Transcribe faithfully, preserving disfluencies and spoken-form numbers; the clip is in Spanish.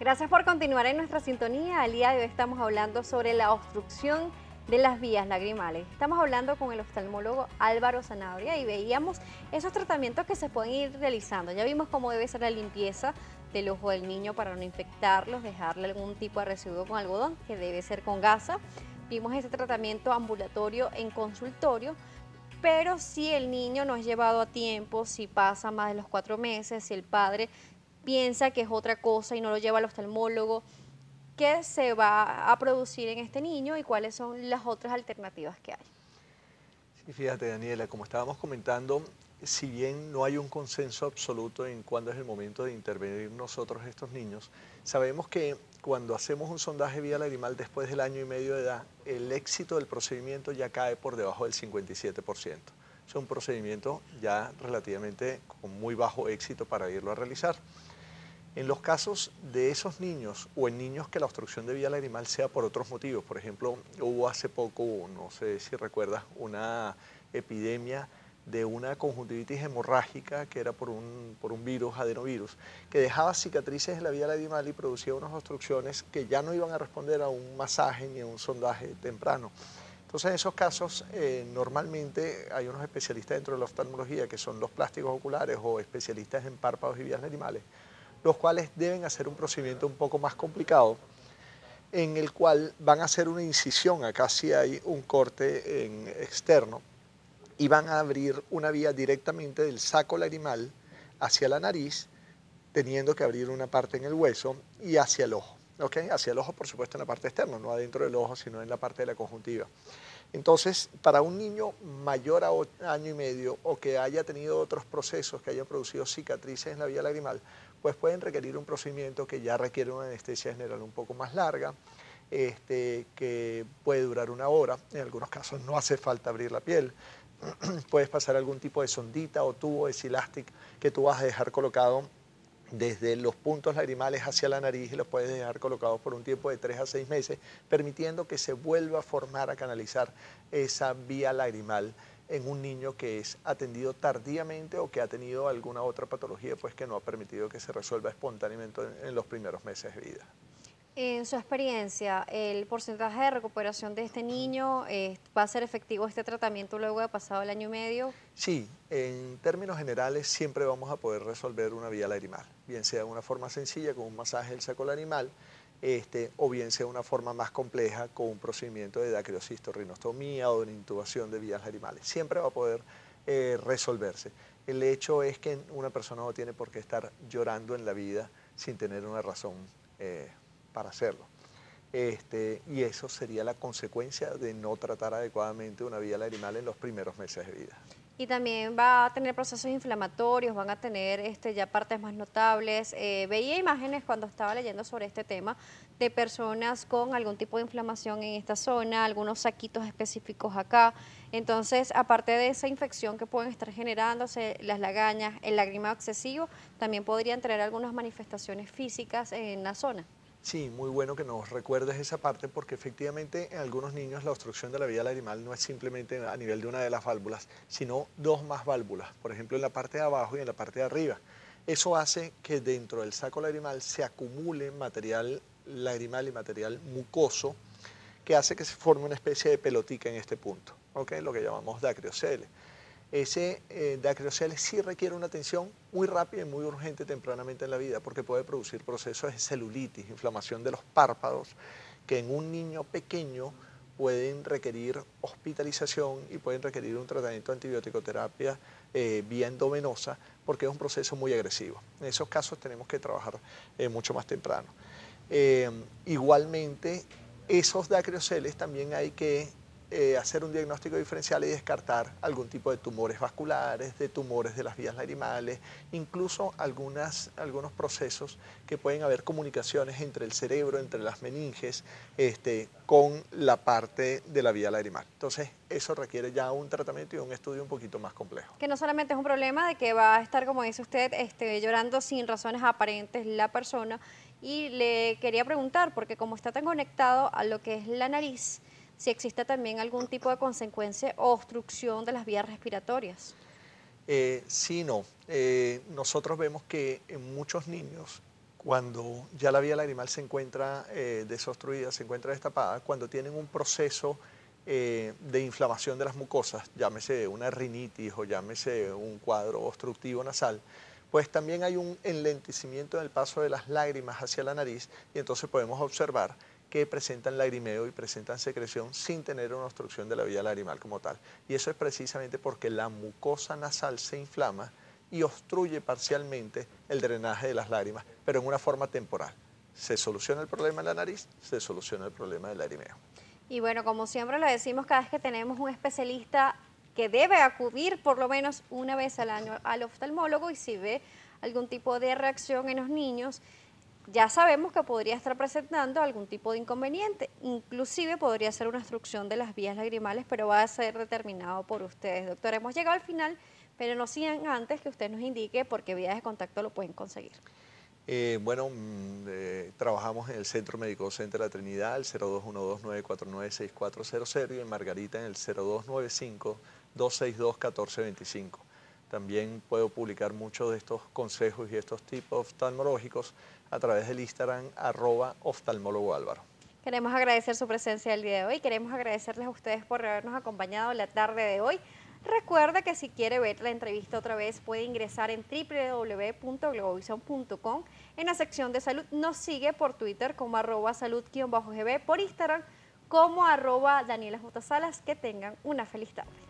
Gracias por continuar en nuestra sintonía. El día de hoy estamos hablando sobre la obstrucción de las vías lagrimales. Estamos hablando con el oftalmólogo Álvaro Sanabria y veíamos esos tratamientos que se pueden ir realizando. Ya vimos cómo debe ser la limpieza del ojo del niño para no infectarlos, dejarle algún tipo de residuo con algodón, que debe ser con gasa. Vimos ese tratamiento ambulatorio en consultorio, pero si el niño no es llevado a tiempo, si pasa más de los cuatro meses, si el padre piensa que es otra cosa y no lo lleva al oftalmólogo, ¿qué se va a producir en este niño y cuáles son las otras alternativas que hay? Sí, fíjate, Daniela, como estábamos comentando, si bien no hay un consenso absoluto en cuándo es el momento de intervenir nosotros estos niños, sabemos que cuando hacemos un sondaje vía lagrimal después del año y medio de edad, el éxito del procedimiento ya cae por debajo del cincuenta y siete por ciento. Es un procedimiento ya relativamente con muy bajo éxito para irlo a realizar. En los casos de esos niños o en niños que la obstrucción de vía lagrimal sea por otros motivos, por ejemplo, hubo hace poco, no sé si recuerdas, una epidemia de una conjuntivitis hemorrágica que era por un, por un virus, adenovirus, que dejaba cicatrices en la vía lagrimal y producía unas obstrucciones que ya no iban a responder a un masaje ni a un sondaje temprano. Entonces, en esos casos, eh, normalmente hay unos especialistas dentro de la oftalmología que son los plásticos oculares o especialistas en párpados y vías lagrimales, los cuales deben hacer un procedimiento un poco más complicado, en el cual van a hacer una incisión, acá sí hay un corte en externo, y van a abrir una vía directamente del saco lagrimal hacia la nariz, teniendo que abrir una parte en el hueso y hacia el ojo. ¿Ok? Hacia el ojo, por supuesto, en la parte externa, no adentro del ojo, sino en la parte de la conjuntiva. Entonces, para un niño mayor a año y medio o que haya tenido otros procesos que hayan producido cicatrices en la vía lagrimal, pues pueden requerir un procedimiento que ya requiere una anestesia general un poco más larga, este, que puede durar una hora. En algunos casos no hace falta abrir la piel. Puedes pasar algún tipo de sondita o tubo de silastic que tú vas a dejar colocado desde los puntos lagrimales hacia la nariz y los puedes dejar colocados por un tiempo de tres a seis meses, permitiendo que se vuelva a formar, a canalizar esa vía lagrimal en un niño que es atendido tardíamente o que ha tenido alguna otra patología pues que no ha permitido que se resuelva espontáneamente en, en los primeros meses de vida. En su experiencia, ¿el porcentaje de recuperación de este niño eh, va a ser efectivo este tratamiento luego de pasado el año y medio? Sí, en términos generales siempre vamos a poder resolver una vía lagrimal, bien sea de una forma sencilla con un masaje del saco lagrimal, este, o bien sea una forma más compleja con un procedimiento de dacrioscistorrinostomía o de una intubación de vías lagrimales. Siempre va a poder eh, resolverse. El hecho es que una persona no tiene por qué estar llorando en la vida sin tener una razón eh, para hacerlo. Este, y eso sería la consecuencia de no tratar adecuadamente una vía lagrimal en los primeros meses de vida. Y también va a tener procesos inflamatorios, van a tener este, ya partes más notables. Eh, veía imágenes cuando estaba leyendo sobre este tema de personas con algún tipo de inflamación en esta zona, algunos saquitos específicos acá. Entonces, aparte de esa infección que pueden estar generándose, las lagañas, el lagrimado excesivo, también podrían tener algunas manifestaciones físicas en la zona. Sí, muy bueno que nos recuerdes esa parte porque efectivamente en algunos niños la obstrucción de la vía lagrimal no es simplemente a nivel de una de las válvulas, sino dos más válvulas, por ejemplo en la parte de abajo y en la parte de arriba. Eso hace que dentro del saco lagrimal se acumule material lagrimal y material mucoso que hace que se forme una especie de pelotica en este punto, ¿ok? Lo que llamamos dacriocele. Ese eh, dacriocele sí requiere una atención muy rápida y muy urgente tempranamente en la vida porque puede producir procesos de celulitis, inflamación de los párpados, que en un niño pequeño pueden requerir hospitalización y pueden requerir un tratamiento de antibiótico-terapia eh, vía endovenosa porque es un proceso muy agresivo. En esos casos tenemos que trabajar eh, mucho más temprano. Eh, igualmente, esos dacrioceles también hay que eh, hacer un diagnóstico diferencial y descartar algún tipo de tumores vasculares, de tumores de las vías lagrimales, incluso algunas, algunos procesos que pueden haber comunicaciones entre el cerebro, entre las meninges, este, con la parte de la vía lagrimal. Entonces, eso requiere ya un tratamiento y un estudio un poquito más complejo. Que no solamente es un problema de que va a estar, como dice usted, este, llorando sin razones aparentes la persona. Y le quería preguntar, porque como está tan conectado a lo que es la nariz, si existe también algún tipo de consecuencia o obstrucción de las vías respiratorias. Eh, sí, no. Eh, nosotros vemos que en muchos niños cuando ya la vía lagrimal se encuentra eh, desobstruida, se encuentra destapada, cuando tienen un proceso eh, de inflamación de las mucosas, llámese una rinitis o llámese un cuadro obstructivo nasal, pues también hay un enlentecimiento en el paso de las lágrimas hacia la nariz y entonces podemos observar que presentan lagrimeo y presentan secreción sin tener una obstrucción de la vía lagrimal como tal. Y eso es precisamente porque la mucosa nasal se inflama y obstruye parcialmente el drenaje de las lágrimas, pero en una forma temporal. Se soluciona el problema en la nariz, se soluciona el problema del lagrimeo. Y bueno, como siempre le decimos, cada vez que tenemos un especialista que debe acudir por lo menos una vez al año al oftalmólogo, y si ve algún tipo de reacción en los niños, ya sabemos que podría estar presentando algún tipo de inconveniente. Inclusive podría ser una obstrucción de las vías lagrimales, pero va a ser determinado por ustedes. Doctor, hemos llegado al final, pero no sin antes que usted nos indique por qué vías de contacto lo pueden conseguir. Eh, bueno, mm, eh, trabajamos en el Centro Médico Center La Trinidad, el cero dos uno dos, nueve cuatro nueve, seis cuatro cero cero, y en Margarita en el cero dos nueve cinco, dos seis dos, uno cuatro dos cinco. También puedo publicar muchos de estos consejos y estos tipos oftalmológicos a través del Instagram, arroba oftalmólogo Álvaro. Queremos agradecer su presencia el día de hoy. Queremos agradecerles a ustedes por habernos acompañado la tarde de hoy. Recuerda que si quiere ver la entrevista otra vez puede ingresar en w w w punto globovision punto com. En la sección de salud nos sigue por Twitter como arroba salud-gb, por Instagram como arroba Daniela J. Salas. Que tengan una feliz tarde.